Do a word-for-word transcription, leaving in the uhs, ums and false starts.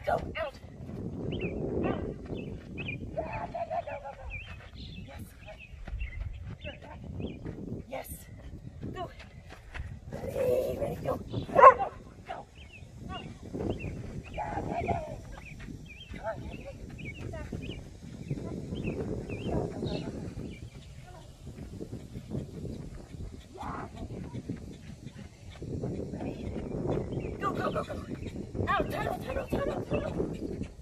go. Out. Out. Yes. Go. Ready, ready, go. Go. Go. Go. Yeah, yeah, yeah. Come on, get it. Back. Go, go, go, go. Go, go, go, go. Out, tunnel, tunnel, tunnel, tunnel.